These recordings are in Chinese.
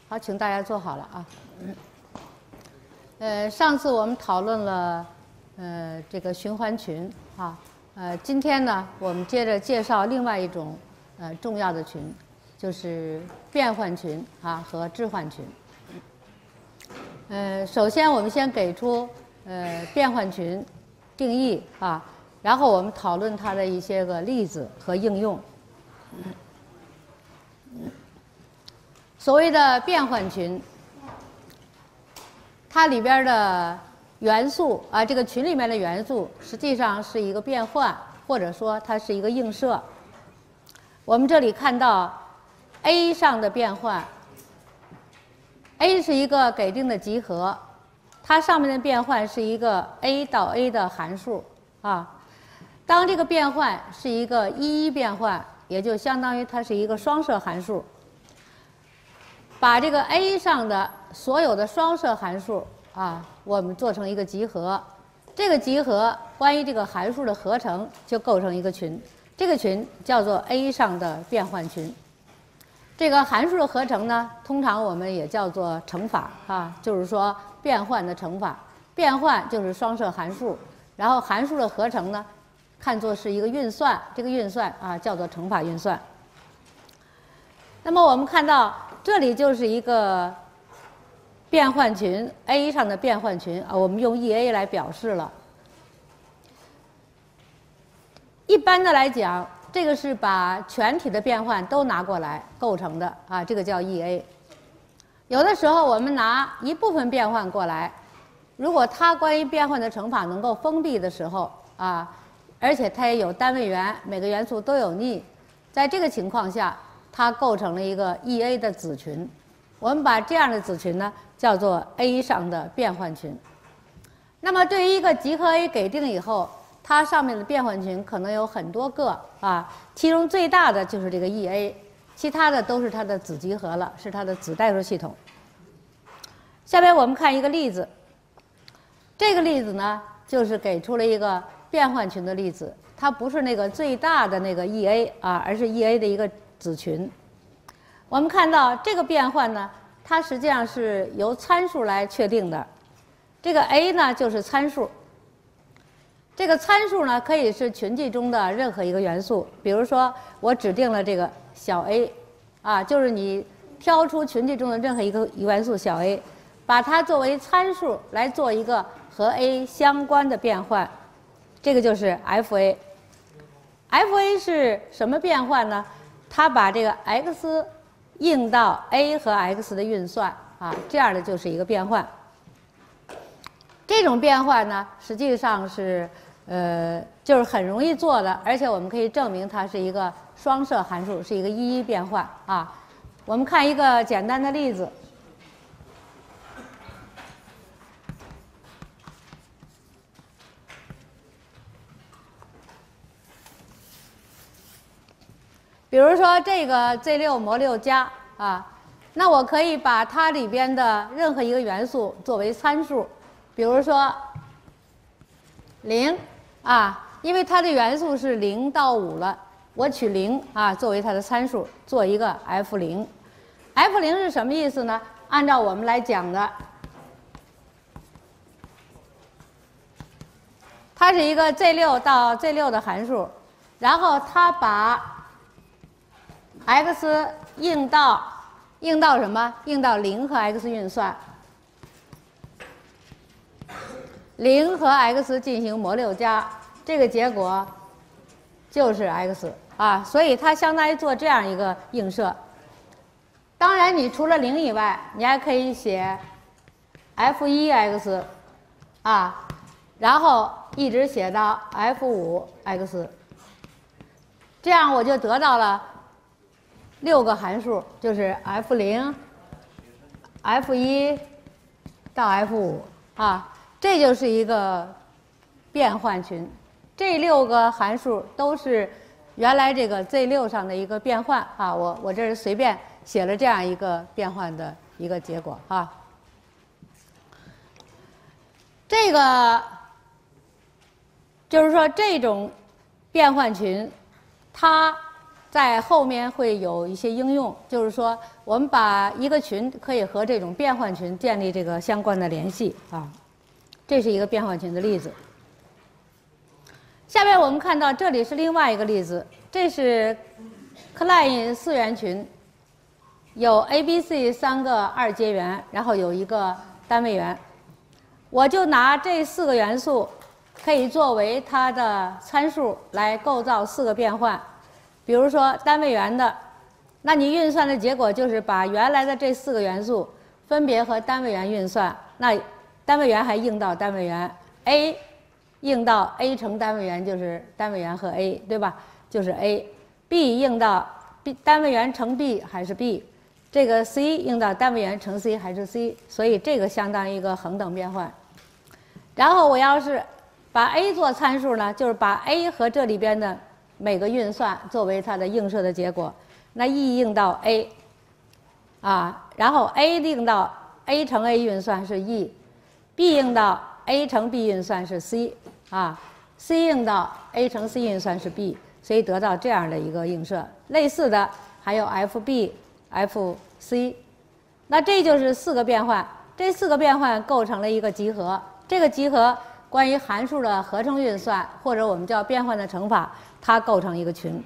好，请大家坐好了啊。上次我们讨论了这个循环群啊，今天呢我们接着介绍另外一种重要的群，就是变换群啊和置换群。首先我们先给出变换群定义啊，然后我们讨论它的一些个例子和应用。所谓的变换群，它里边的元素啊，这个群里面的元素实际上是一个变换，或者说它是一个映射。我们这里看到 A 上的变换 ，A 是一个给定的集合，它上面的变换是一个 A 到 A 的函数啊。当这个变换是一个一变换，也就相当于它是一个双摄函数。把这个 A 上的所有的双摄函数啊，我们做成一个集合。这个集合关于这个函数的合成就构成一个群，这个群叫做 A 上的变换群。这个函数的合成呢，通常我们也叫做乘法啊，就是说变换的乘法。变换就是双摄函数，然后函数的合成呢，看作是一个运算，这个运算啊叫做乘法运算。那么我们看到这里就是一个变换群 A 上的变换群啊，我们用 EA 来表示了。一般的来讲，这个是把全体的变换都拿过来构成的啊，这个叫 EA。有的时候我们拿一部分变换过来，如果它关于变换的乘法能够封闭的时候啊，而且它也有单位元，每个元素都有幂，在这个情况下，它构成了一个 EA 的子群。我们把这样的子群呢叫做 A 上的变换群。那么对于一个集合 A 给定以后，它上面的变换群可能有很多个啊，其中最大的就是这个 EA， 其他的都是它的子集合了，是它的子代数系统。下面我们看一个例子，这个例子呢就是给出了一个变换群的例子，它不是那个最大的那个 EA 啊，而是 EA 的一个子群。我们看到这个变换呢，它实际上是由参数来确定的。这个 A 呢就是参数，这个参数呢可以是群集中的任何一个元素，比如说我指定了这个小 a， 啊，就是你挑出群集中的任何一个元素小 a， 把它作为参数来做一个和 a 相关的变换，这个就是 FA。FA 是什么变换呢？它把这个 x 应到 a 和 x 的运算啊，这样的就是一个变换。这种变换呢，实际上是就是很容易做的，而且我们可以证明它是一个双摄函数，是一个一变换啊。我们看一个简单的例子。比如说这个 Z6 模6加啊，那我可以把它里边的任何一个元素作为参数，比如说0啊，因为它的元素是0到5了，我取0啊作为它的参数，做一个 F0。F0 是什么意思呢？按照我们来讲的，它是一个 Z6 到 Z6 的函数，然后它把x 应到什么？应到0和 x 运算，0和 x 进行模6加，这个结果就是 x 啊，所以它相当于做这样一个映射。当然，你除了0以外，你还可以写 f1x 啊，然后一直写到 f5x， 这样我就得到了6个函数，就是 F0、F1 到 F5啊，这就是一个变换群。这6个函数都是原来这个 Z6 上的一个变换啊，我这是随便写了这样一个变换的一个结果啊。这个就是说这种变换群，它在后面会有一些应用，就是说我们把一个群可以和这种变换群建立这个相关的联系啊。这是一个变换群的例子。下面我们看到这里是另外一个例子，这是 Klein 4元群，有 A、B、C 3个二阶元，然后有一个单位元。我就拿这4个元素，可以作为它的参数来构造4个变换。比如说单位元的，那你运算的结果就是把原来的这4个元素分别和单位元运算。那单位元还应到单位元 ，A 应到 A 乘单位元就是单位元和 A， 对吧？就是 A。B 应到 B 单位元乘 B 还是 B， 这个 C 应到单位元乘 C 还是 C， 所以这个相当于一个恒等变换。然后我要是把 A 做参数呢，就是把 A 和这里边的每个运算作为它的映射的结果。那 E 应到 A， 然后 A 应到 A 乘 A 运算是 E。B 应到 A 乘 B 运算是 C，C 应到 A 乘 C 运算是 B， 所以得到这样的一个映射。类似的还有 FB、FC， 那这就是4个变换，这4个变换构成了一个集合。这个集合关于函数的合成运算，或者我们叫变换的乘法，它构成一个群。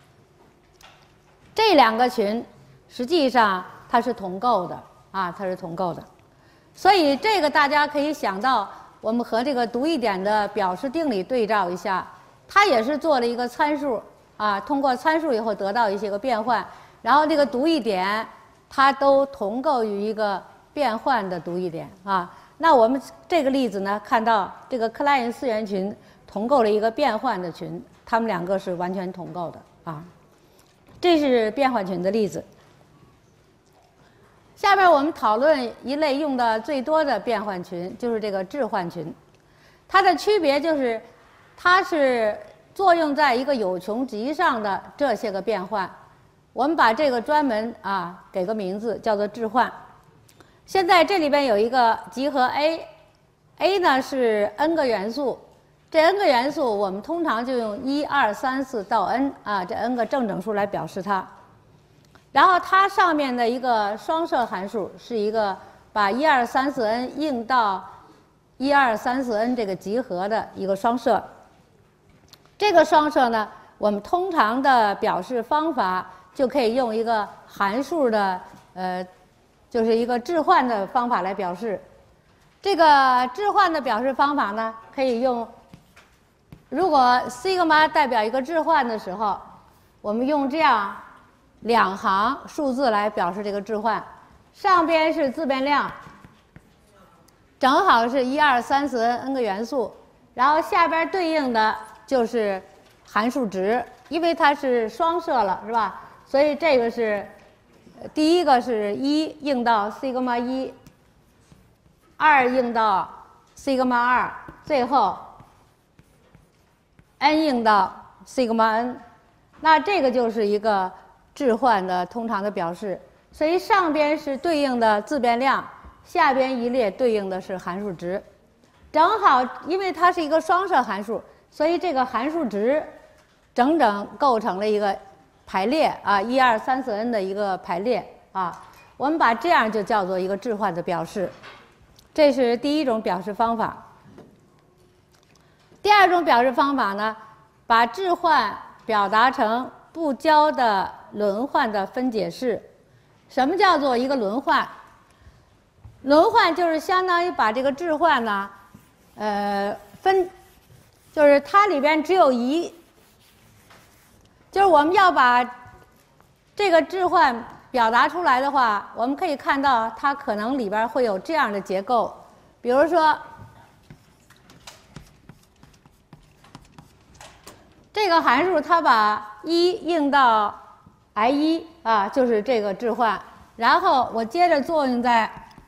这2个群实际上它是同构的它是同构的。所以这个大家可以想到，我们和这个独一点的表示定理对照一下，它也是做了一个参数通过参数以后得到一些个变换，然后这个独一点它都同构于一个变换的独一点那我们这个例子呢，看到这个克莱因4元群同构了一个变换的群，它们2个是完全同构的这是变换群的例子。下面我们讨论一类用的最多的变换群，就是这个置换群。它的区别就是，它是作用在一个有穷集上的这些个变换。我们把这个专门给个名字，叫做置换。现在这里边有一个集合 A，A 呢是 n 个元素，这 n 个元素我们通常就用1、2、3、4到 n 这 n 个正整数来表示它。然后它上面的一个双摄函数是一个把1234n 应到1234n 这个集合的一个双摄。这个双摄呢，我们通常的表示方法就可以用一个函数的就是一个置换的方法来表示。这个置换的表示方法呢，可以用，如果西格玛代表一个置换的时候，我们用这样2行数字来表示这个置换，上边是自变量，正好是1234n 个元素，然后下边对应的就是函数值，因为它是双摄了，是吧？所以这个是第一个是1应到 sigma 1， 2应到 sigma 2， 最后 n 应到 sigma n， 那这个就是一个置换的通常的表示。所以上边是对应的自变量，下边一列对应的是函数值，正好因为它是一个双摄函数，所以这个函数值整整构成了一个排列1234n 的一个排列我们把这样就叫做一个置换的表示。这是第一种表示方法。第二种表示方法呢，把置换表达成不交的轮换的分解式。什么叫做一个轮换？轮换就是相当于把这个置换呢，就是它里边只有就是我们要把这个置换表达出来的话，我们可以看到它可能里边会有这样的结构，比如说这个函数它把1应到 i1 就是这个置换，然后我接着作用在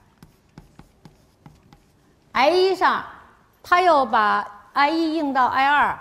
i1 上，它又把 i1 应到 i2，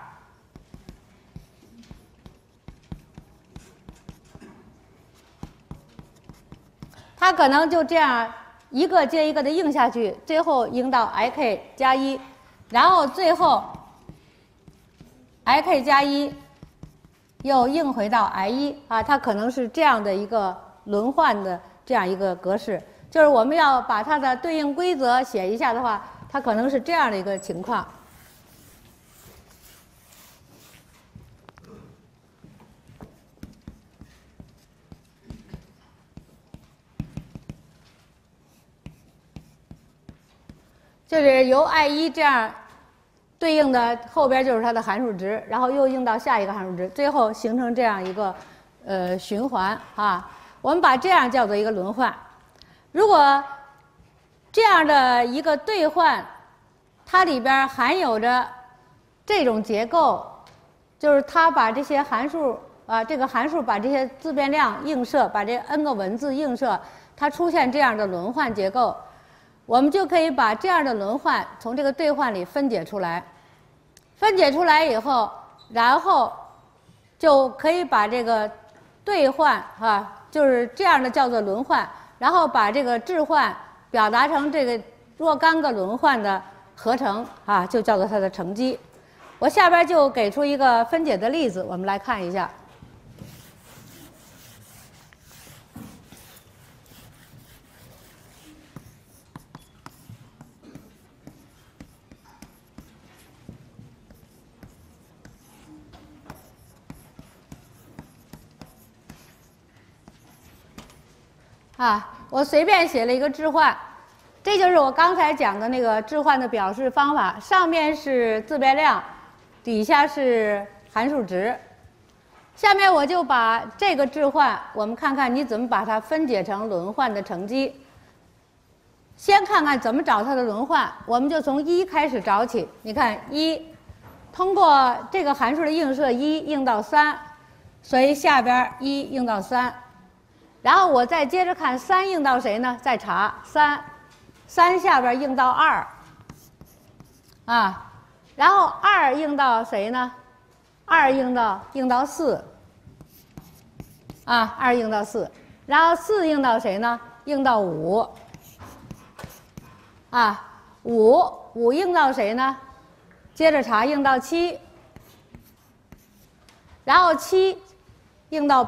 它可能就这样一个接一个的应下去，最后应到 ik 加1，然后最后 ik 加1 又应回到 I1啊，它可能是这样的一个轮换的这样一个格式。就是我们要把它的对应规则写一下的话，它可能是这样的一个情况。就是由 I1这样对应的后边就是它的函数值，然后又应到下一个函数值，最后形成这样一个循环啊。我们把这样叫做一个轮换。如果这样的一个兑换，它里边含有着这种结构，就是它把这些函数啊，这个函数把这些自变量映射，把这 n 个文字映射，它出现这样的轮换结构。我们就可以把这样的轮换从这个兑换里分解出来，分解出来以后，然后就可以把这个兑换就是这样的叫做轮换，然后把这个置换表达成这个若干个轮换的合成就叫做它的乘积。我下边就给出一个分解的例子，我们来看一下。我随便写了一个置换，这就是我刚才讲的那个置换的表示方法。上面是自变量，底下是函数值。下面我就把这个置换，我们看看你怎么把它分解成轮换的乘积。先看看怎么找它的轮换，我们就从1开始找起。你看1，通过这个函数的映射1映到3，所以下边1映到3。然后我再接着看3映到谁呢？再查3下边映到2，然后2映到谁呢？2映到4，2映到4，然后4映到谁呢？映到5，5映到谁呢？接着查映到7，然后7映到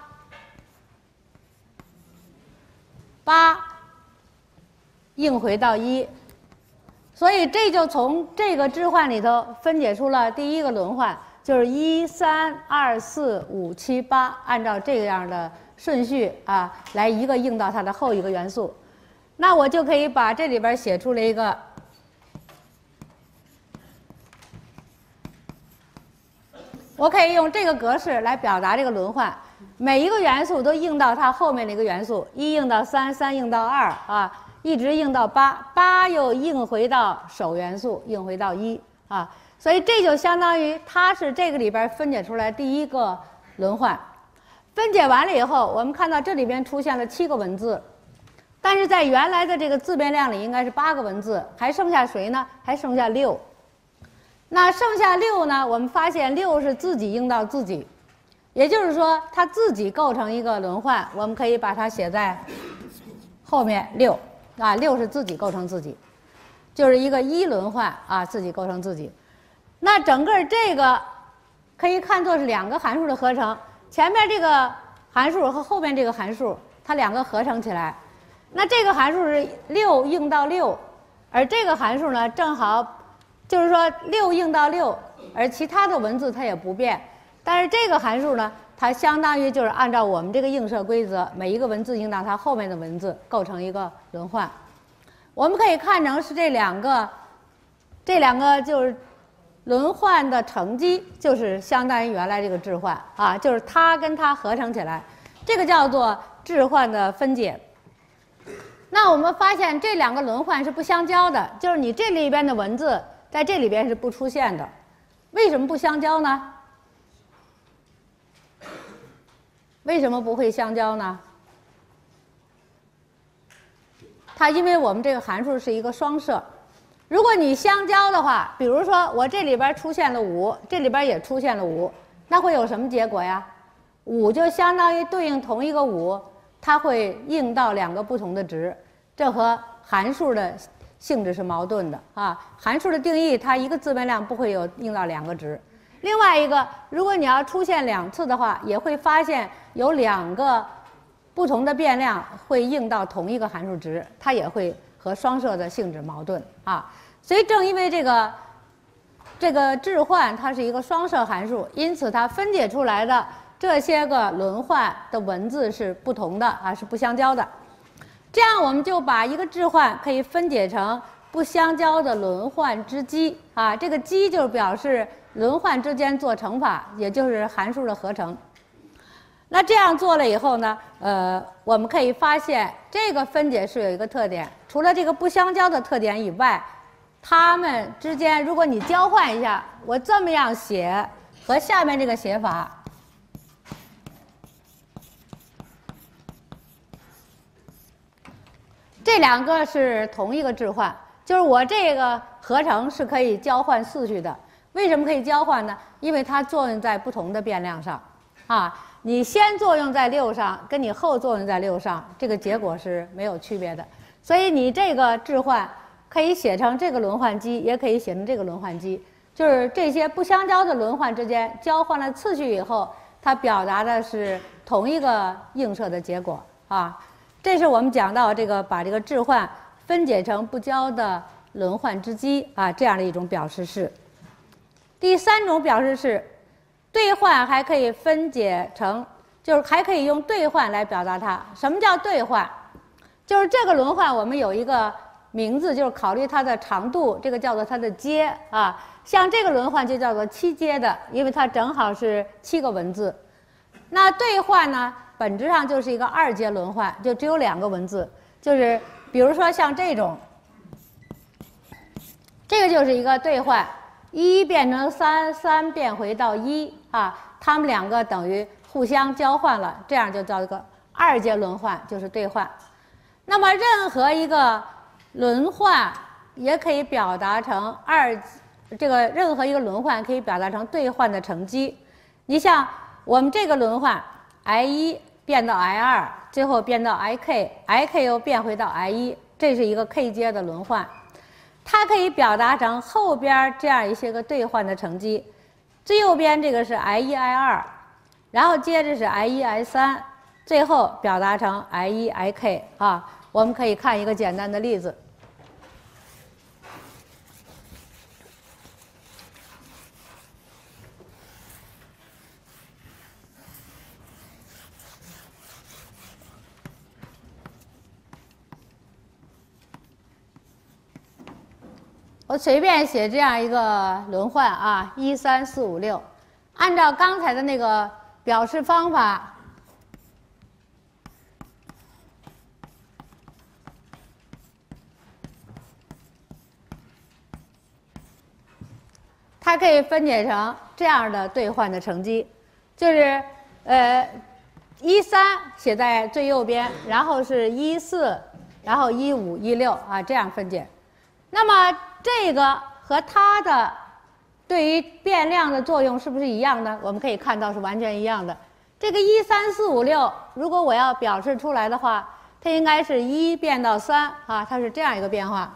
8。8映回到1，所以这就从这个置换里头分解出了第一个轮换，就是1、3、2、4、5、7、8，按照这样的顺序来一个映到它的后一个元素。那我就可以把这里边写出了一个我可以用这个格式来表达这个轮换。每一个元素都映到它后面的一个元素，1映到3， 3映到2一直映到8， 8又映回到首元素，映回到1所以这就相当于它是这个里边分解出来第一个轮换。分解完了以后，我们看到这里边出现了7个文字，但是在原来的这个自变量里应该是8个文字，还剩下谁呢？还剩下6。那剩下6呢？我们发现6是自己映到自己。也就是说，它自己构成一个轮换，我们可以把它写在后面6，6是自己构成自己，就是一个1轮换自己构成自己。那整个这个可以看作是2个函数的合成，前面这个函数和后面这个函数，它2个合成起来。那这个函数是6映到6，而这个函数呢，正好就是说6映到6，而其他的文字它也不变。但是这个函数呢，它相当于就是按照我们这个映射规则，每一个文字映到它后面的文字，构成一个轮换。我们可以看成是这两个就是轮换的乘积，就是相当于原来这个置换就是它跟它合成起来，这个叫做置换的分解。那我们发现这2个轮换是不相交的，就是你这里边的文字在这里边是不出现的。为什么不相交呢？为什么不会相交呢？它因为我们这个函数是一个双摄，如果你相交的话，比如说我这里边出现了5，这里边也出现了5，那会有什么结果呀？5就相当于对应同一个5，它会映到2个不同的值，这和函数的性质是矛盾的函数的定义，它一个自变量不会有映到2个值。 另外一个，如果你要出现2次的话，也会发现有2个不同的变量会应到同一个函数值，它也会和双摄的性质矛盾啊。所以正因为这个置换它是一个双摄函数，因此它分解出来的这些个轮换的文字是不同的啊，是不相交的。这样我们就把一个置换可以分解成不相交的轮换之积啊，这个积就是表示轮换之间做乘法，也就是函数的合成。那这样做了以后呢，我们可以发现这个分解式有一个特点，除了这个不相交的特点以外，它们之间如果你交换一下，我这么样写和下面这个写法，这2个是同一个置换，就是我这个合成是可以交换次序的。为什么可以交换呢？因为它作用在不同的变量上，啊，你先作用在6上，跟你后作用在6上，这个结果是没有区别的。所以你这个置换可以写成这个轮换积，也可以写成这个轮换积，就是这些不相交的轮换之间交换了次序以后，它表达的是同一个映射的结果啊。这是我们讲到这个把这个置换分解成不交的轮换之积啊，这样的一种表示式。第3种表示式，兑换还可以分解成，就是还可以用兑换来表达它。什么叫兑换？就是这个轮换我们有一个名字，就是考虑它的长度，这个叫做它的阶啊。像这个轮换就叫做7阶的，因为它正好是7个文字。那兑换呢，本质上就是一个2阶轮换，就只有2个文字，就是比如说像这种，这个就是一个兑换，1变成3， 3变回到1啊，它们2个等于互相交换了，这样就叫一个2阶轮换，就是兑换。那么任何一个轮换也可以表达成任何一个轮换可以表达成兑换的乘积。你像我们这个轮换 i1 变到 i2， 最后变到 ik 又变回到 i1， 这是一个 k 阶的轮换，它可以表达成后边这样一些个兑换的乘积。最右边这个是 i1 i2， 然后接着是 i1 i3， 最后表达成 i1 ik 啊。我们可以看一个简单的例子。我随便写这样一个轮换啊，1、3、4、5、6，按照刚才的那个表示方法，它可以分解成这样的兑换的乘积，就是1、3写在最右边，然后是1、4，然后1、5、1、6啊，这样分解。那么这个和它的对于变量的作用是不是一样呢？我们可以看到是完全一样的。这个1、3、4、5、6，如果我要表示出来的话，它应该是1变到3啊，它是这样一个变化。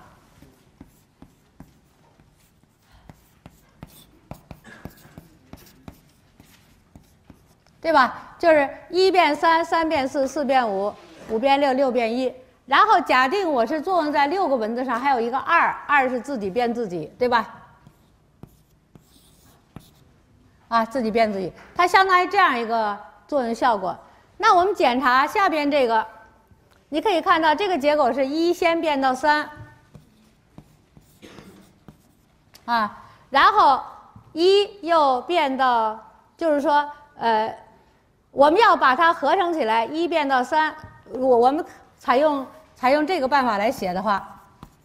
对吧？就是1变3， 3变4， 4变5， 5变6， 6变1。然后假定我是作用在6个文字上，还有一个2是自己变自己，对吧？啊，自己变自己，它相当于这样一个作用效果。那我们检查下边这个，你可以看到这个结果是1先变到3，啊，然后1又变到，就是说我们要把它合成起来，1变到3，我们采用这个办法来写的话，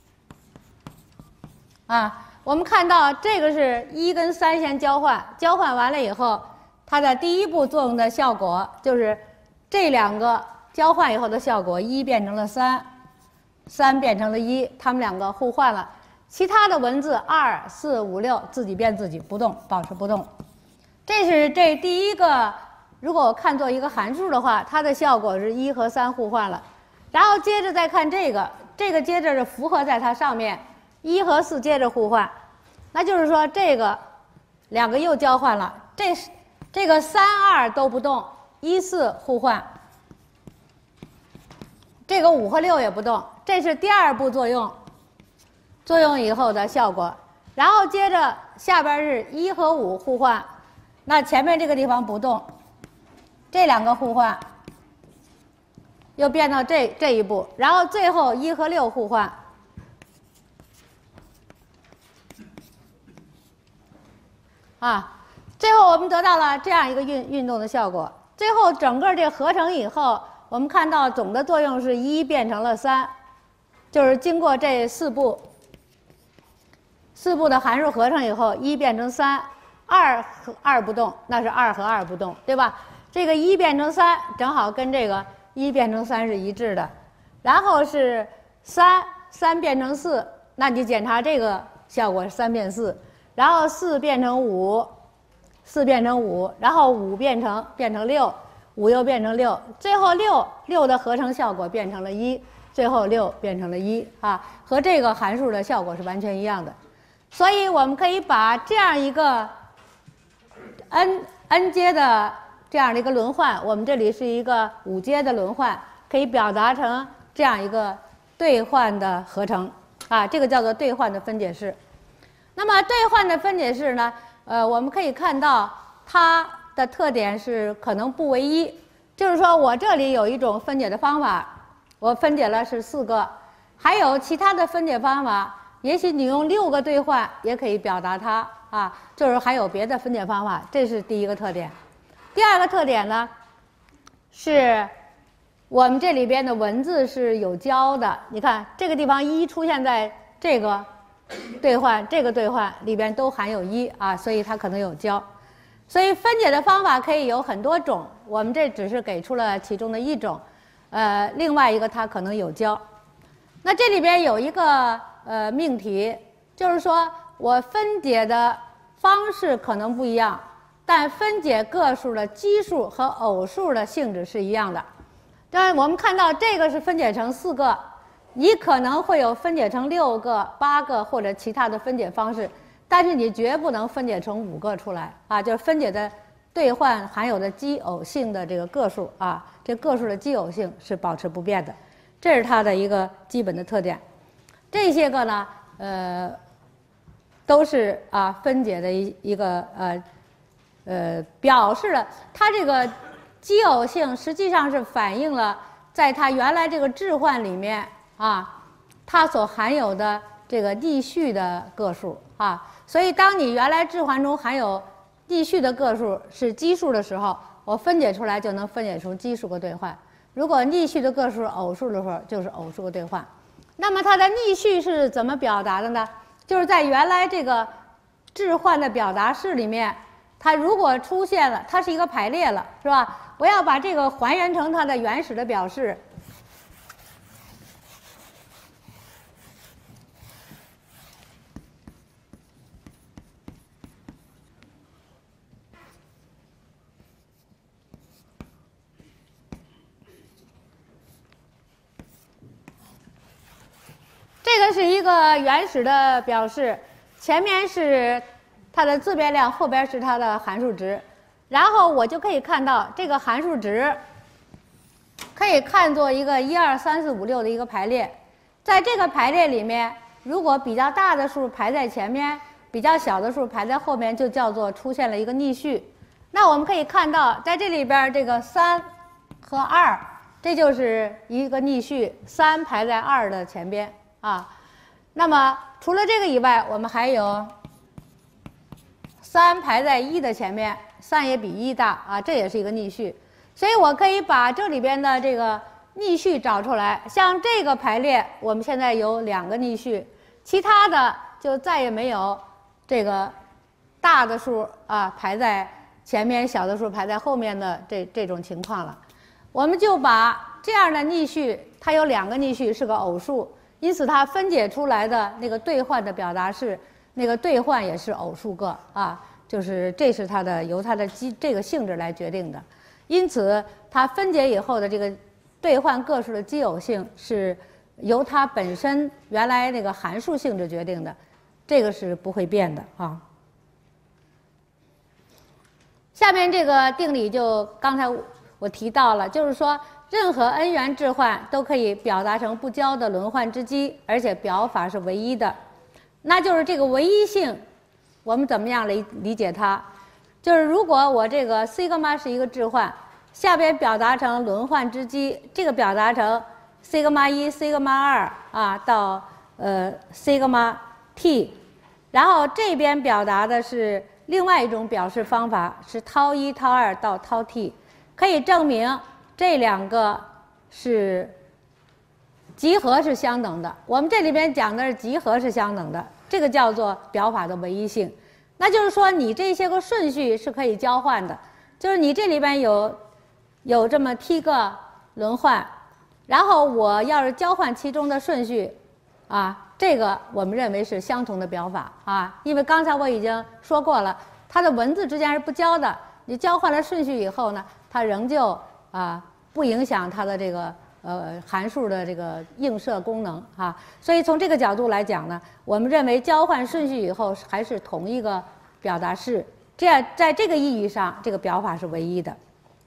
啊，我们看到这个是1跟3先交换，交换完了以后，它的第一步作用的效果就是这2个交换以后的效果，1变成了3， 3变成了1，它们2个互换了。其他的文字2、4、5、6自己变自己不动，保持不动。这是这第一个。如果我看作一个函数的话，它的效果是1和3互换了，然后接着再看这个接着是符合在它上面，1和4接着互换，那就是说这个两个又交换了，这个3、2都不动，1、4互换，这个5和6也不动，这是第二步作用，作用以后的效果。然后接着下边是1和5互换，那前面这个地方不动，这两个互换，又变到这一步，然后最后1和6互换。最后我们得到了这样一个运动的效果。最后整个这合成以后，我们看到总的作用是1变成了3，就是经过这4步的函数合成以后，1变成3，2和2不动，那是2和2不动，对吧？这个1变成3，正好跟这个1变成3是一致的。然后是3变成4，那你检查这个效果是3变4。然后4变成5，4变成5，然后5变成6，5又变成6，最后6的合成效果变成了1，最后6变成了1和这个函数的效果是完全一样的。所以我们可以把这样一个 n 阶的这样的一个轮换，我们这里是一个5阶的轮换，可以表达成这样一个兑换的合成这个叫做兑换的分解式。那么兑换的分解式呢，我们可以看到它的特点是可能不唯一，就是说我这里有一种分解的方法，我分解了是4个，还有其他的分解方法，也许你用6个兑换也可以表达它就是还有别的分解方法，这是第一个特点。第二个特点呢，是我们这里边的文字是有交的，你看这个地方1出现在这个兑换里边都含有1所以它可能有交。所以分解的方法可以有很多种，我们这只是给出了其中的一种，另外一个它可能有交。那这里边有一个命题，就是说我分解的方式可能不一样，但分解个数的奇数和偶数的性质是一样的。当然我们看到这个是分解成4个。你可能会有分解成6个、8个或者其他的分解方式，但是你绝不能分解成5个出来就是分解的兑换含有的奇偶性的这个个数这个数的奇偶性是保持不变的，这是它的一个基本的特点。这些个呢，都是分解的一个表示了它这个奇偶性实际上是反映了在它原来这个置换里面。它所含有的这个逆序的个数所以当你原来置换中含有逆序的个数是奇数的时候，我分解出来就能分解出奇数个兑换；如果逆序的个数是偶数的时候，就是偶数个兑换。那么它的逆序是怎么表达的呢？就是在原来这个置换的表达式里面，它如果出现了，它是一个排列了，是吧？我要把这个还原成它的原始的表示。这个是一个原始的表示，前面是它的自变量，后边是它的函数值，然后我就可以看到这个函数值可以看作一个1、2、3、4、5、6的一个排列。在这个排列里面，如果比较大的数排在前面，比较小的数排在后面，就叫做出现了一个逆序。那我们可以看到，在这里边这个3和2，这就是一个逆序，3排在2的前边。那么除了这个以外，我们还有3排在1的前面，3也比1大这也是一个逆序。所以我可以把这里边的这个逆序找出来。像这个排列，我们现在有2个逆序，其他的就再也没有这个大的数排在前面，小的数排在后面的这种情况了。我们就把这样的逆序，它有2个逆序是个偶数。因此，它分解出来的那个兑换的表达式，那个兑换也是偶数个就是这是它的由它的这个性质来决定的。因此，它分解以后的这个兑换个数的奇偶性是由它本身原来那个函数性质决定的，这个是不会变的下面这个定理就刚才我提到了，就是说任何 n 元置换都可以表达成不交的轮换之积，而且表法是唯一的。那就是这个唯一性，我们怎么样理解它？就是如果我这个 sigma 是一个置换，下边表达成轮换之积，这个表达成 sigma 1、sigma 2啊到sigma t， 然后这边表达的是另外一种表示方法，是 tau 1、tau 2到 tau t， 可以证明这两个是集合是相等的。我们这里边讲的是集合是相等的，这个叫做表法的唯一性。那就是说，你这些个顺序是可以交换的，就是你这里边有这么 t 个轮换，然后我要是交换其中的顺序，啊，这个我们认为是相同的表法啊，因为刚才我已经说过了，它的文字之间是不交的。你交换了顺序以后呢，它仍旧不影响它的这个函数的这个映射功能啊。所以从这个角度来讲呢，我们认为交换顺序以后还是同一个表达式，这样在这个意义上，这个表法是唯一的。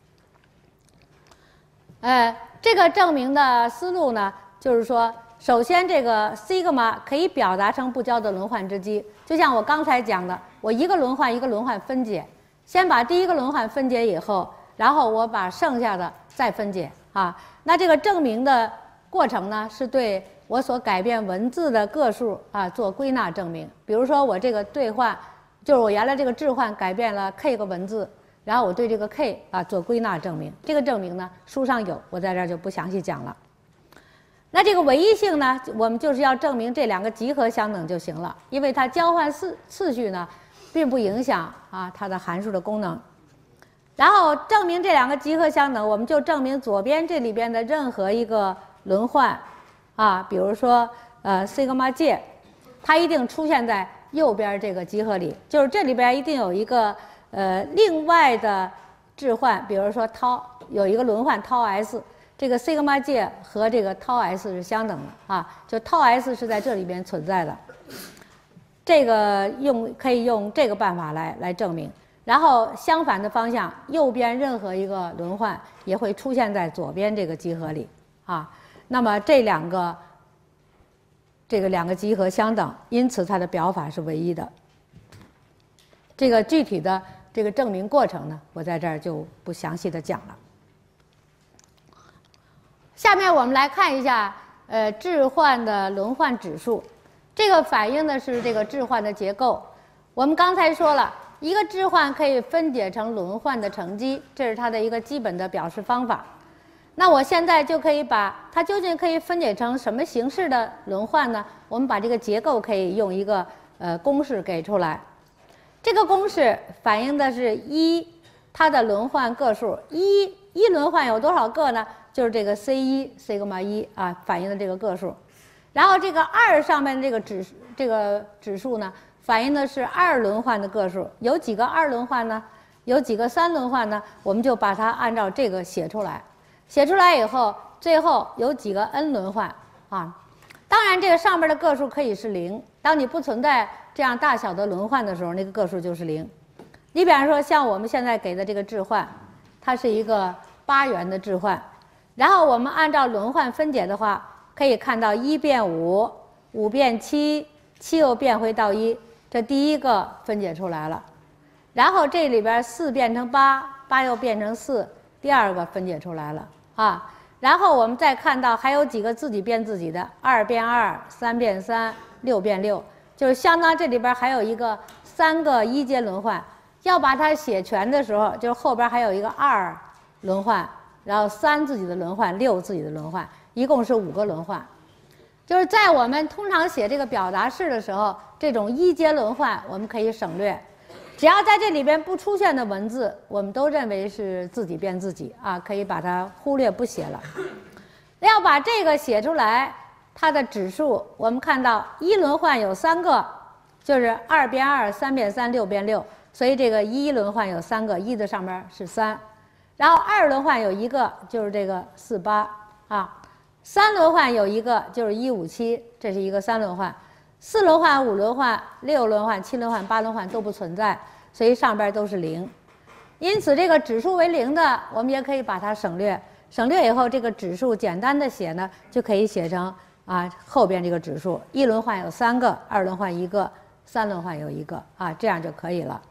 这个证明的思路呢，就是说，首先这个 sigma 可以表达成不交的轮换之积，就像我刚才讲的，我一个轮换一个轮换分解，先把第一个轮换分解以后，然后我把剩下的再分解啊。那这个证明的过程呢，是对我所改变文字的个数做归纳证明。比如说我这个兑换，就是我原来这个置换改变了 k 个文字，然后我对这个 k 做归纳证明。这个证明呢，书上有，我在这儿就不详细讲了。那这个唯一性呢，我们就是要证明这两个集合相等就行了，因为它交换次序呢，并不影响它的函数的功能。然后证明这两个集合相等，我们就证明左边这里边的任何一个轮换比如说sigma j， 它一定出现在右边这个集合里，就是这里边一定有一个另外的置换，比如说 tau 有一个轮换 tau s。这个 sigma j 和这个 tau s 是相等的就 tau s 是在这里边存在的，这个可以用这个办法来证明。然后相反的方向，右边任何一个轮换也会出现在左边这个集合里那么这两个集合相等，因此它的表法是唯一的。这个具体的这个证明过程呢，我在这儿就不详细的讲了。下面我们来看一下置换的轮换指数，这个反映的是这个置换的结构。我们刚才说了，一个置换可以分解成轮换的乘积，这是它的一个基本的表示方法。那我现在就可以把它究竟可以分解成什么形式的轮换呢？我们把这个结构可以用一个公式给出来。这个公式反映的是它的轮换个数，一轮换有多少个呢？就是这个 c1 sigma 1反映的这个个数。然后这个2上面这个指数呢，反映的是2轮换的个数。有几个2轮换呢？有几个3轮换呢？我们就把它按照这个写出来。写出来以后，最后有几个 n 轮换当然，这个上面的个数可以是0。当你不存在这样大小的轮换的时候，那个个数就是0。你比方说，像我们现在给的这个置换，它是一个8元的置换。然后我们按照轮换分解的话，可以看到1变5， 5变7， 7又变回到1，这第一个分解出来了。然后这里边4变成8， 8又变成4，第二个分解出来了然后我们再看到还有几个自己变自己的，2变2， 3变3， 6变6，就是相当这里边还有一个3个一阶轮换。要把它写全的时候，就是后边还有一个2轮换，然后3自己的轮换，6自己的轮换，一共是5个轮换。就是在我们通常写这个表达式的时候，这种一阶轮换我们可以省略，只要在这里边不出现的文字，我们都认为是自己变自己可以把它忽略不写了。要把这个写出来，它的指数我们看到1轮换有3个，就是2变2， 3变3， 6变6，所以这个1轮换有3个，1的上面是3。然后2轮换有1个，就是这个483轮换有1个，就是157，这是一个3轮换。4轮换、5轮换、6轮换、7轮换、8轮换都不存在，所以上边都是0。 因此这个指数为0的，我们也可以把它省略。省略以后，这个指数简单的写呢，就可以写成后边这个指数，一轮换有3个，二轮换1个，三轮换有1个这样就可以了。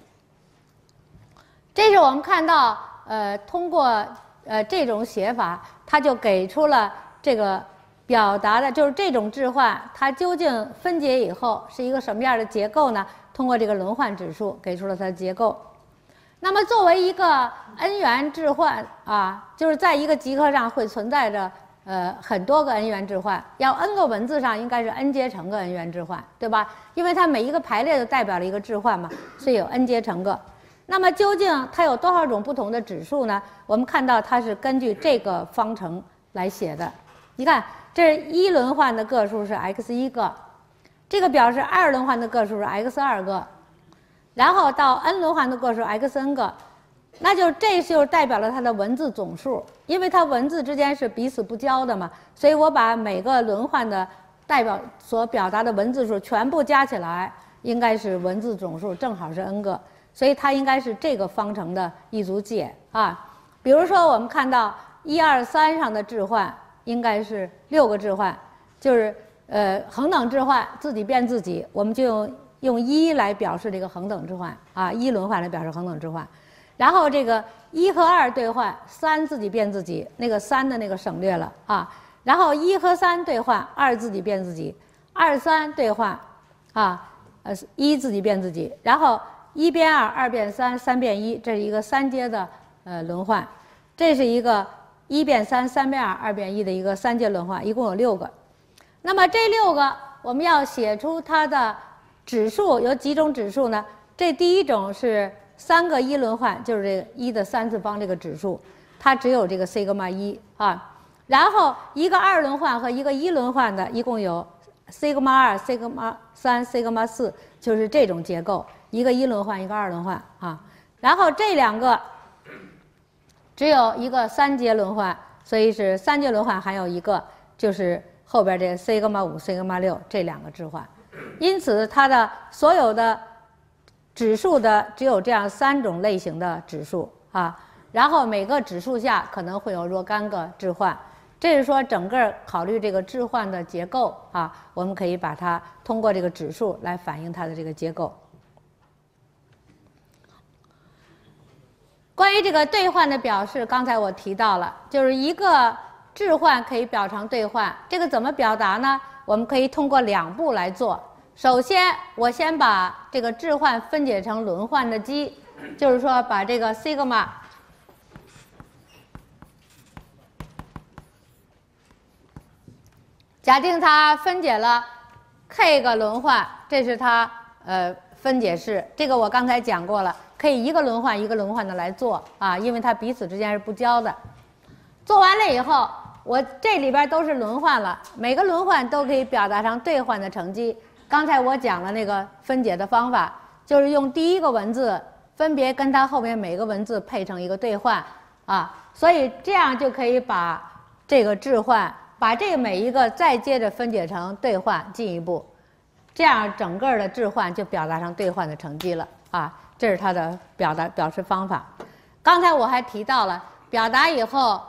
这是我们看到通过这种写法，它就给出了这个表达的就是这种置换它究竟分解以后是一个什么样的结构呢？通过这个轮换指数给出了它的结构。那么作为一个 n 元置换就是在一个集合上会存在着很多个 n 元置换，要 n 个文字上应该是 n 阶乘个 n 元置换，对吧？因为它每一个排列就代表了一个置换嘛，所以有 n 阶乘个。那么究竟它有多少种不同的指数呢？我们看到它是根据这个方程来写的。你看，这是1轮换的个数是 x1 个，这个表示2轮换的个数是 x2 个，然后到 n 轮换的个数 xn 个，那这就代表了它的文字总数，因为它文字之间是彼此不交的嘛，所以我把每个轮换的所表达的文字数全部加起来，应该是文字总数正好是 n 个。所以它应该是这个方程的一组解比如说我们看到1、2、3上的置换应该是6个置换，就是恒等置换自己变自己，我们就用1来表示这个恒等置换1轮换来表示恒等置换。然后这个1和2兑换，3自己变自己，那个3的那个省略了然后1和3兑换，2自己变自己，2、3兑换1自己变自己，然后1变2， 2变3， 3变1，这是一个3阶的轮换，这是一个1变3， 3变2， 2变1的一个3阶轮换，一共有6个。那么这6个我们要写出它的指数有几种指数呢？这第一种是3个1轮换，就是这个1的3次方这个指数，它只有这个 σ 1然后一个2轮换和一个1轮换的，一共有 σ 2、σ 3、σ 4，就是这种结构。一个1轮换，一个2轮换然后这2个只有一个3阶轮换，所以是3阶轮换还有一个就是后边这个 σ 5、σ 6这2个置换，因此它的所有的指数的只有这样3种类型的指数然后每个指数下可能会有若干个置换。这是说整个考虑这个置换的结构我们可以把它通过这个指数来反映它的这个结构。关于这个兑换的表示，刚才我提到了，就是一个置换可以表成兑换，这个怎么表达呢？我们可以通过2步来做。首先，我先把这个置换分解成轮换的积，就是说把这个 σ， 假定它分解了 k 个轮换，这是它分解式，这个我刚才讲过了。可以一个轮换一个轮换的来做因为它彼此之间是不交的。做完了以后，我这里边都是轮换了，每个轮换都可以表达成兑换的乘积。刚才我讲了那个分解的方法，就是用第一个文字分别跟它后面每个文字配成一个兑换所以这样就可以把这个置换，把这个每一个再接着分解成兑换，进一步，这样整个的置换就表达成兑换的乘积了这是它的表示方法。刚才我还提到了表达以后，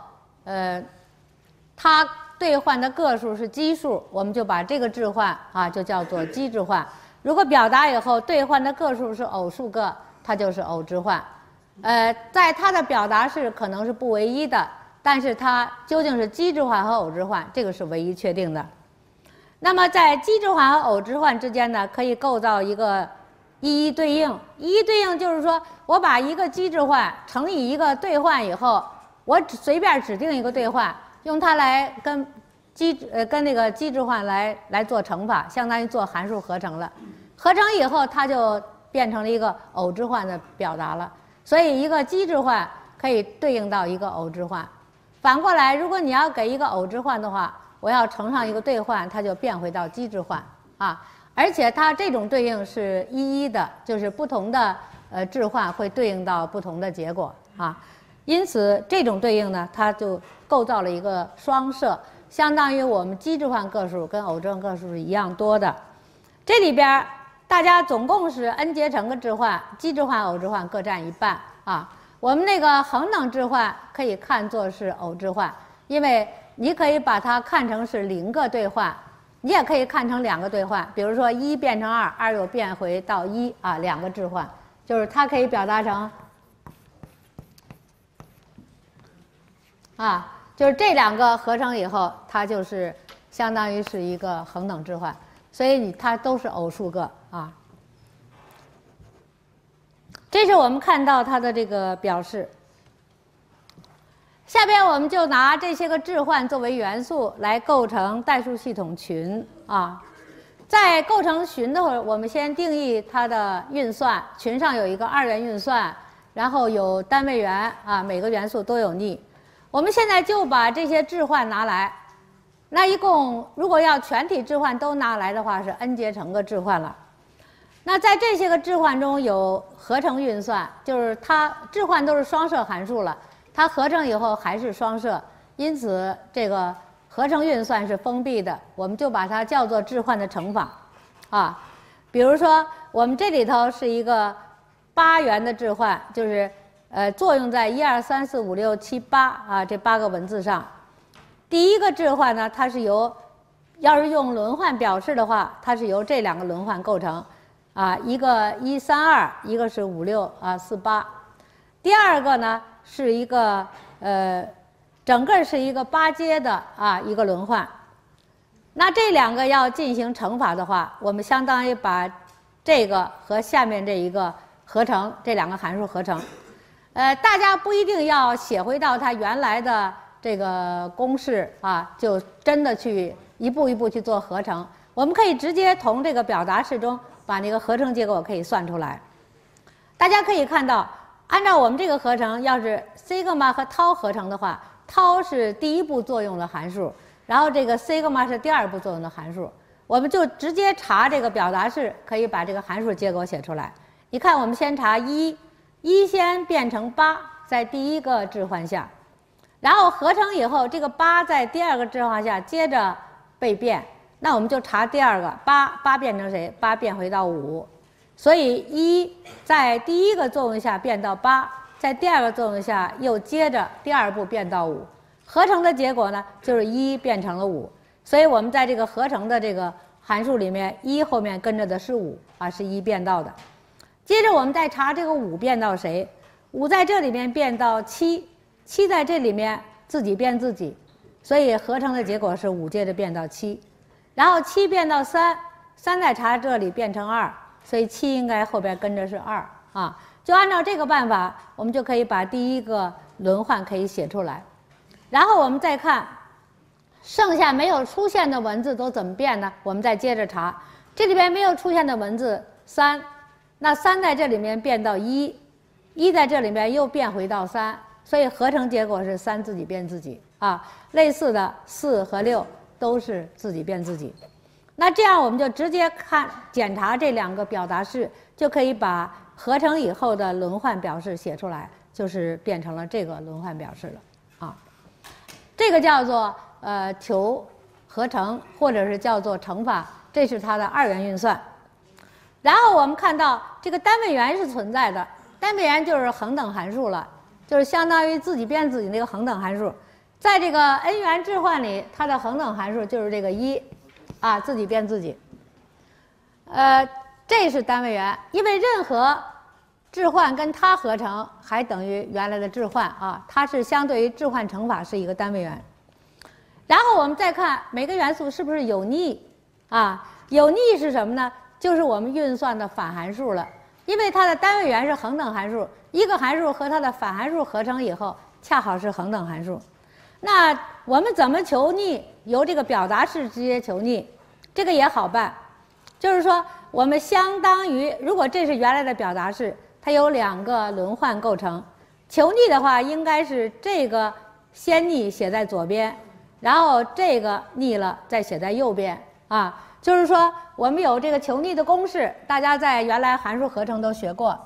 它兑换的个数是奇数，我们就把这个置换就叫做奇置换。如果表达以后兑换的个数是偶数个，它就是偶置换。在它的表达式可能是不唯一的，但是它究竟是奇置换和偶置换，这个是唯一确定的。那么在奇置换和偶置换之间呢，可以构造一个一一对应。一一对应就是说我把一个奇置换乘以一个兑换以后，我随便指定一个兑换，用它来跟那个奇置换来做乘法，相当于做函数合成了。合成以后，它就变成了一个偶置换的表达了。所以一个奇置换可以对应到一个偶置换。反过来，如果你要给一个偶置换的话，我要乘上一个兑换，它就变回到奇置换而且它这种对应是一一的，就是不同的置换会对应到不同的结果因此这种对应呢，它就构造了一个双摄，相当于我们奇置换个数跟偶置换个数是一样多的。这里边大家总共是 n 阶乘个置换，奇置换、偶置换各占一半啊。我们那个恒等置换可以看作是偶置换，因为你可以把它看成是0个兑换，你也可以看成2个兑换。比如说1变成2， 2又变回到1啊，2个置换，就是它可以表达成啊，就是这2个合成以后，它就是相当于是一个恒等置换，所以它都是偶数个啊。这是我们看到它的这个表示。下边我们就拿这些个置换作为元素来构成代数系统群啊。在构成群的会儿，我们先定义它的运算，群上有一个2元运算，然后有单位元啊，每个元素都有幂。我们现在就把这些置换拿来，那一共如果要全体置换都拿来的话，是 n 节乘个置换了。那在这些个置换中有合成运算，就是它置换都是双摄函数了，它合成以后还是双摄，因此这个合成运算是封闭的，我们就把它叫做置换的乘法啊。比如说我们这里头是一个8元的置换，就是作用在1、2、3、4、5、6、7、8啊这8个文字上。第一个置换呢，它是由要是用轮换表示的话，它是由这2个轮换构成。啊，一个132，一个是56啊48。第二个呢是一个整个是一个8阶的啊一个轮换。那这2个要进行乘法的话，我们相当于把这个和下面这一个合成，这2个函数合成。大家不一定要写回到它原来的这个公式啊，就真的去一步一步去做合成。我们可以直接从这个表达式中把那个合成结果可以算出来。大家可以看到，按照我们这个合成，要是 sigma 和 tau 合成的话， tau 是第一步作用的函数，然后这个 sigma 是第2步作用的函数。我们就直接查这个表达式，可以把这个函数结果写出来。你看，我们先查1先变成8，在第一个置换下，然后合成以后，这个8在第2个置换下接着被变。那我们就查第2个8变成谁？8变回到5，所以1在第一个作用下变到8，在第2个作用下又接着第2步变到5，合成的结果呢就是1变成了5，所以我们在这个合成的这个函数里面，1后面跟着的是5啊，是1变到的。接着我们再查这个5变到谁？5在这里面变到7，7在这里面自己变自己，所以合成的结果是5接着变到7。然后7变到3，3在查这里变成2，所以7应该后边跟着是2啊。就按照这个办法，我们就可以把第一个轮换可以写出来。然后我们再看剩下没有出现的文字都怎么变呢？我们再接着查，这里边没有出现的文字3，那3在这里面变到1，1在这里面又变回到3，所以合成结果是3自己变自己啊。类似的4和6。都是自己变自己，那这样我们就直接检查这2个表达式，就可以把合成以后的轮换表示写出来，就是变成了这个轮换表示了啊。这个叫做求合成，或者是叫做乘法，这是它的2元运算。然后我们看到这个单位元是存在的，单位元就是恒等函数了，就是相当于自己变自己那个恒等函数。在这个 n 元置换里，它的恒等函数就是这个1，啊，自己变自己。这是单位元，因为任何置换跟它合成还等于原来的置换啊，它是相对于置换乘法是一个单位元。然后我们再看每个元素是不是有幂啊？有幂是什么呢？就是我们运算的反函数了，因为它的单位元是恒等函数，一个函数和它的反函数合成以后，恰好是恒等函数。那我们怎么求幂？由这个表达式直接求幂，这个也好办。就是说，我们相当于，如果这是原来的表达式，它有2个轮换构成。求幂的话，应该是这个先幂写在左边，然后这个幂了再写在右边啊。就是说，我们有这个求幂的公式，大家在原来函数合成都学过。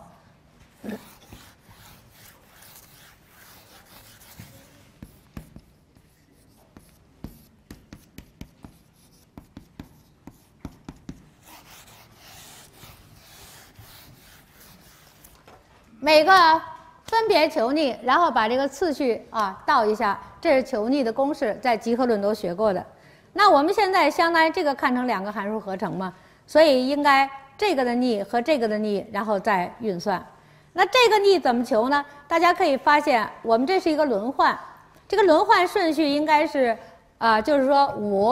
每个分别求逆，然后把这个次序啊倒一下，这是求逆的公式，在集合论都学过的。那我们现在相当于这个看成两个函数合成嘛，所以应该这个的逆和这个的逆，然后再运算。那这个逆怎么求呢？大家可以发现，我们这是一个轮换，这个轮换顺序应该是就是说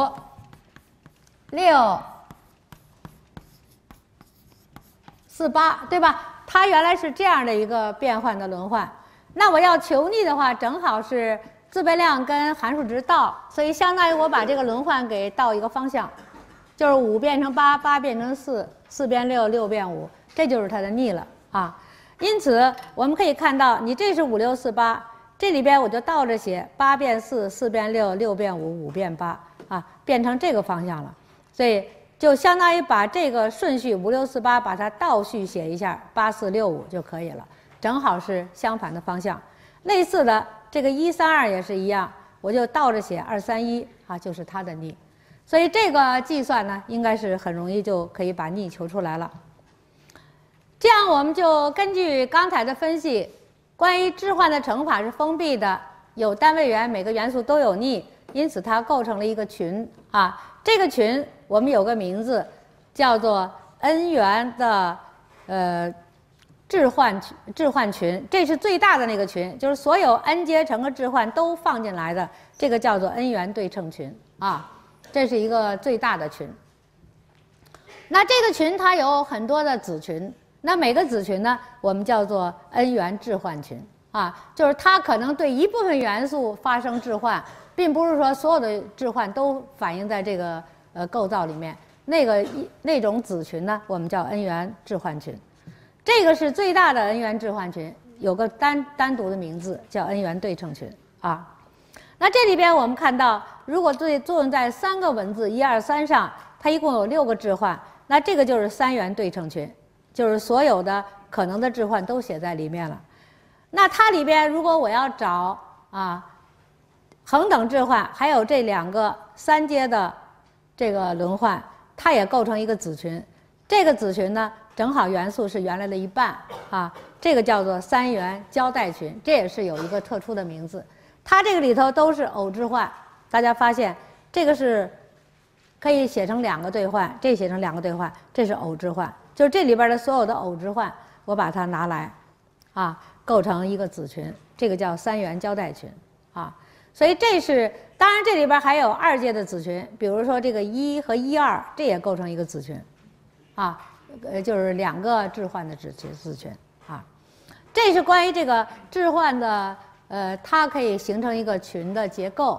5、6、4、8，对吧？它原来是这样的一个变换的轮换。那我要求逆的话，正好是自倍量跟函数值倒，所以相当于我把这个轮换给倒一个方向，就是5变成8， 8变成4， 4变6， 6变5，这就是它的逆了啊。因此我们可以看到，你这是5、6、4、8，这里边我就倒着写，8变4， 4变6， 6变5， 5变8啊，变成这个方向了。所以就相当于把这个顺序5、6、4、8把它倒序写一下，8、4、6、5就可以了，正好是相反的方向。类似的，这个1、3、2也是一样，我就倒着写2、3、1啊，就是它的逆。所以这个计算呢，应该是很容易就可以把逆求出来了。这样我们就根据刚才的分析，关于置换的乘法是封闭的，有单位元，每个元素都有逆，因此它构成了一个群啊。这个群我们有个名字，叫做 n 元的置换群，这是最大的那个群，就是所有 n 阶乘和置换都放进来的，这个叫做 n 元对称群啊，这是一个最大的群。那这个群它有很多的子群。那每个子群呢，我们叫做 n 元置换群啊，就是它可能对一部分元素发生置换，并不是说所有的置换都反映在这个构造里面。那种子群呢，我们叫 n 元置换群。这个是最大的 n 元置换群，有个单独的名字叫 n 元对称群啊。那这里边我们看到，如果作用在3个文字1、2、3上，它一共有6个置换，那这个就是3元对称群。就是所有的可能的置换都写在里面了。那它里边如果我要找恒等置换，还有这2个3阶的这个轮换，它也构成一个子群。这个子群呢，正好元素是原来的一半啊，这个叫做3元交代群，这也是有一个特殊的名字。它这个里头都是偶置换，大家发现这个是可以写成2个兑换，这写成2个兑换，这是偶置换。就是这里边的所有的偶置换，我把它拿来，构成一个子群，这个叫3元交代群，所以这是当然这里边还有2阶的子群，比如说这个1和1、2，这也构成一个子群，就是2个置换的子群啊。这是关于这个置换的，它可以形成一个群的结构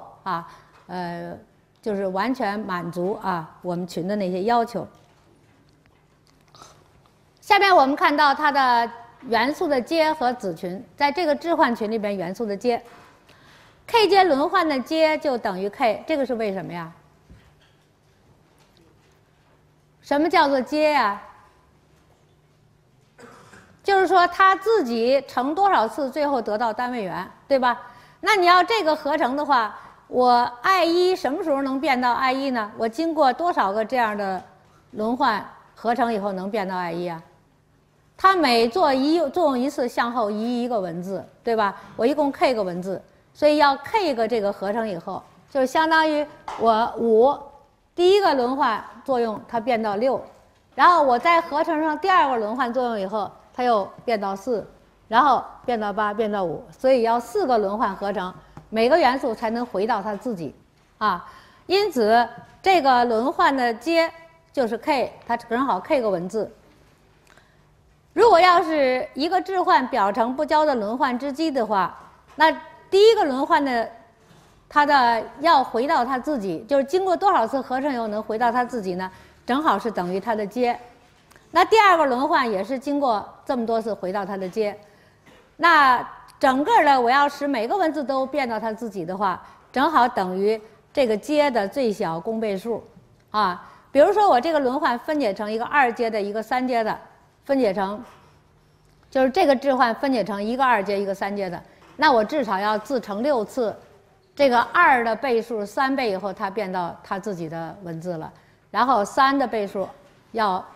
就是完全满足我们群的那些要求。下面我们看到它的元素的阶和子群，在这个置换群里边，元素的阶 ，k 阶轮换的阶就等于 k， 这个是为什么呀？什么叫做阶呀？就是说它自己乘多少次，最后得到单位元，对吧？那你要这个合成的话，我 i1 什么时候能变到 i1 呢？我经过多少个这样的轮换合成以后能变到 i1 啊？它每作用一次向后移一个文字，对吧？我一共 k 个文字，所以要 k 个这个合成以后，就相当于我5第一个轮换作用它变到6，然后我再合成上第2个轮换作用以后，它又变到4，然后变到8，变到5，所以要4个轮换合成，每个元素才能回到它自己因此这个轮换的阶就是 k， 它正好 k 个文字。如果要是一个置换表成不交的轮换之积的话，那第一个轮换的它的要回到它自己，就是经过多少次合成以后能回到它自己呢？正好是等于它的阶。那第2个轮换也是经过这么多次回到它的阶。那整个的我要使每个文字都变到它自己的话，正好等于这个阶的最小公倍数比如说我这个轮换分解成一个2阶的，一个3阶的。分解成，就是这个置换分解成一个2阶一个3阶的，那我至少要自乘6次，这个2的倍数3倍以后，它变到它自己的文字了，然后3的倍数要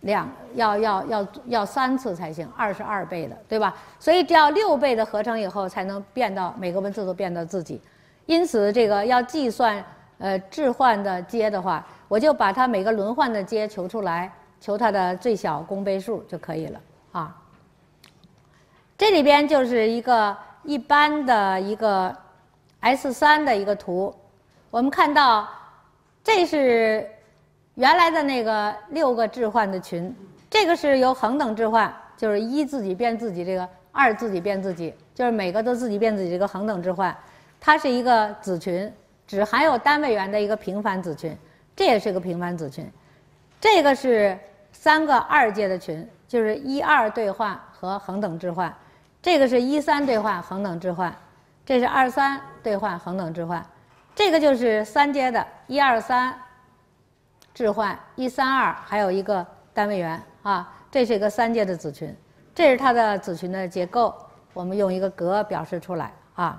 要3次才行，22倍的，对吧？所以只要6倍的合成以后，才能变到每个文字都变到自己。因此，这个要计算置换的阶的话，我就把它每个轮换的阶求出来，求它的最小公倍数就可以了啊。这里边就是一个一般的一个 S3的一个图，我们看到这是原来的那个6个置换的群，这个是由恒等置换，就是1自己变自己，这个2自己变自己，就是每个都自己变自己，这个恒等置换，它是一个子群，只含有单位元的一个平凡子群，这也是个平凡子群。这个是3个2阶的群，就是1、2兑换和恒等置换。这个是1、3兑换恒等置换，这是2、3兑换恒等置换。这个就是3阶的1、2、3置换1、3、2，还有一个单位元啊，这是一个3阶的子群，这是它的子群的结构，我们用一个格表示出来啊。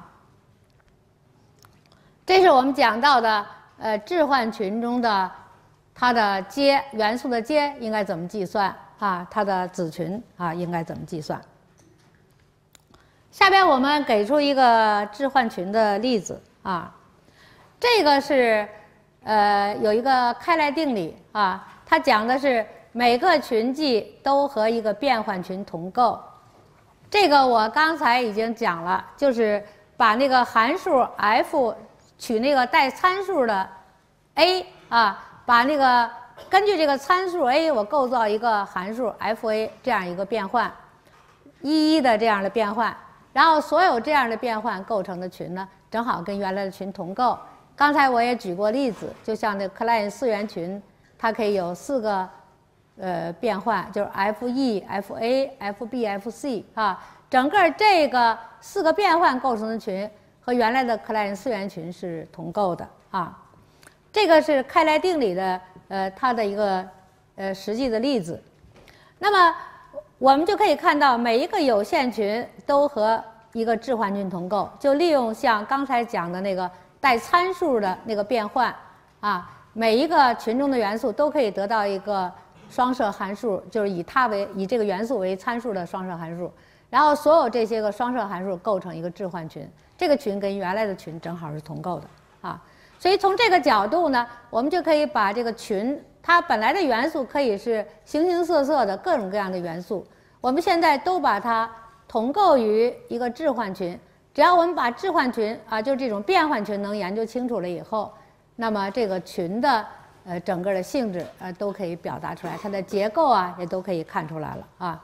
这是我们讲到的置换群中的它的阶元素的阶应该怎么计算啊，它的子群啊应该怎么计算。下边我们给出一个置换群的例子啊，这个是有一个开来定理啊，它讲的是每个群集都和一个变换群同构。这个我刚才已经讲了，就是把那个函数 f 取那个带参数的 a 啊，把那个根据这个参数 a 我构造一个函数 f(a) 这样一个变换，一的这样的变换。然后所有这样的变换构成的群呢，正好跟原来的群同构。刚才我也举过例子，就像那克莱因4元群，它可以有4个变换，就是 Fe、Fa、Fb、Fc 啊，整个这个4个变换构成的群和原来的克莱因4元群是同构的啊。这个是开来定理的它的一个实际的例子。那么我们就可以看到，每一个有限群都和一个置换群同构，就利用像刚才讲的那个带参数的那个变换啊，每一个群中的元素都可以得到一个双摄函数，就是以这个元素为参数的双摄函数，然后所有这些个双摄函数构成一个置换群，这个群跟原来的群正好是同构的啊。所以从这个角度呢，我们就可以把这个群它本来的元素可以是形形色色的各种各样的元素，我们现在都把它同构于一个置换群。只要我们把置换群啊，就这种变换群能研究清楚了以后，那么这个群的整个的性质都可以表达出来，它的结构啊也都可以看出来了啊。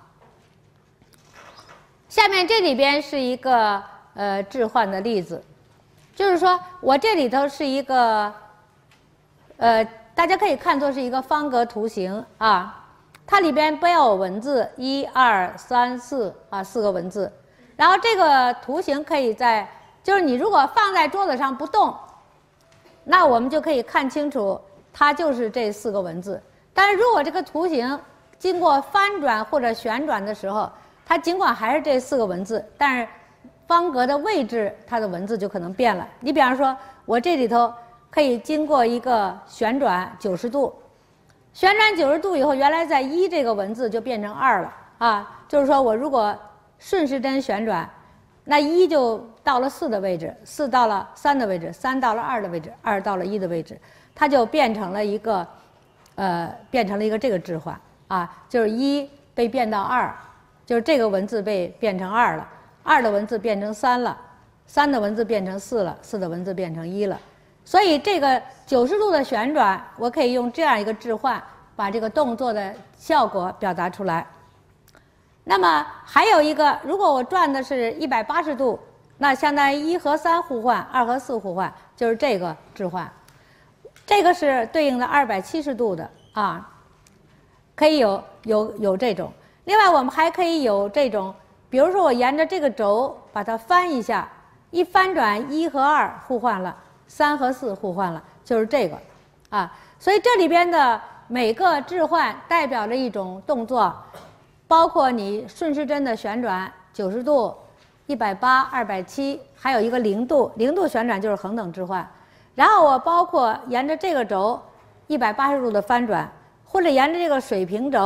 下面这里边是一个置换的例子，就是说我这里头是一个大家可以看作是一个方格图形啊，它里边不要有文字，1、2、3、4啊4个文字，然后这个图形可以就是你如果放在桌子上不动，那我们就可以看清楚它就是这4个文字。但是如果这个图形经过翻转或者旋转的时候，它尽管还是这4个文字，但是方格的位置它的文字就可能变了。你比方说我这里头可以经过一个旋转90度，旋转90度以后，原来在1这个文字就变成2了啊。就是说我如果顺时针旋转，那1就到了4的位置，4到了3的位置，3到了2的位置，2到了1的位置，它就变成了一个这个置换啊，就是1被变到2，就是这个文字被变成2了，2的文字变成3了，3的文字变成4了，4的文字变成1了。所以这个90度的旋转，我可以用这样一个置换，把这个动作的效果表达出来。那么还有一个，如果我转的是180度，那相当于1和3互换，2和4互换，就是这个置换。这个是对应的270度的啊，可以有这种。另外我们还可以有这种，比如说我沿着这个轴把它翻一下，一翻转1和2互换了，3和4互换了，就是这个啊。所以这里边的每个置换代表着一种动作，包括你顺时针的旋转90度、180、270，还有一个0度，0度旋转就是恒等置换。然后我包括沿着这个轴180度的翻转，或者沿着这个水平轴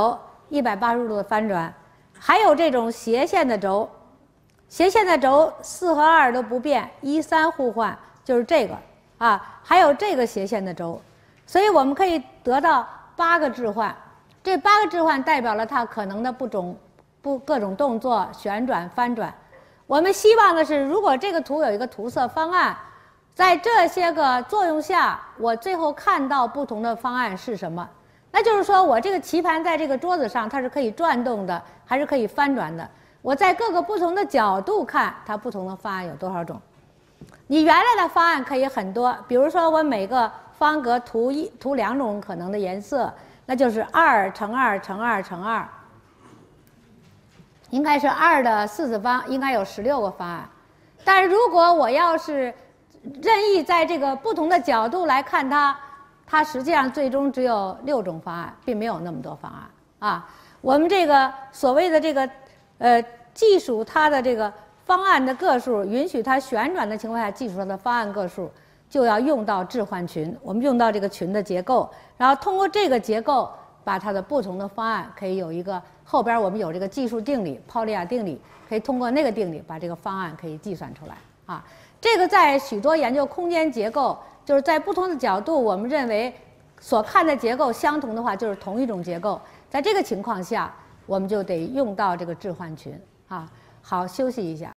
180度的翻转，还有这种斜线的轴，斜线的轴4和2都不变，1、3互换就是这个啊，还有这个斜线的轴，所以我们可以得到8个置换，这8个置换代表了它可能的各种动作、旋转、翻转。我们希望的是，如果这个图有一个涂色方案，在这些个作用下，我最后看到不同的方案是什么？那就是说我这个棋盘在这个桌子上，它是可以转动的，还是可以翻转的？我在各个不同的角度看，它不同的方案有多少种？你原来的方案可以很多，比如说我每个方格涂2种可能的颜色，那就是2乘2乘2乘2。应该是2的4次方，应该有16个方案。但是如果我要是任意在这个不同的角度来看它，它实际上最终只有6种方案，并没有那么多方案啊。我们这个所谓的这个计数它的这个方案的个数，允许它旋转的情况下计数它的方案个数，就要用到置换群。我们用到这个群的结构，然后通过这个结构，把它的不同的方案可以有一个。后边我们有这个计数定理、泡利亚定理，可以通过那个定理把这个方案可以计算出来啊。这个在许多研究空间结构，就是在不同的角度，我们认为所看的结构相同的话，就是同一种结构。在这个情况下，我们就得用到这个置换群啊。好，休息一下。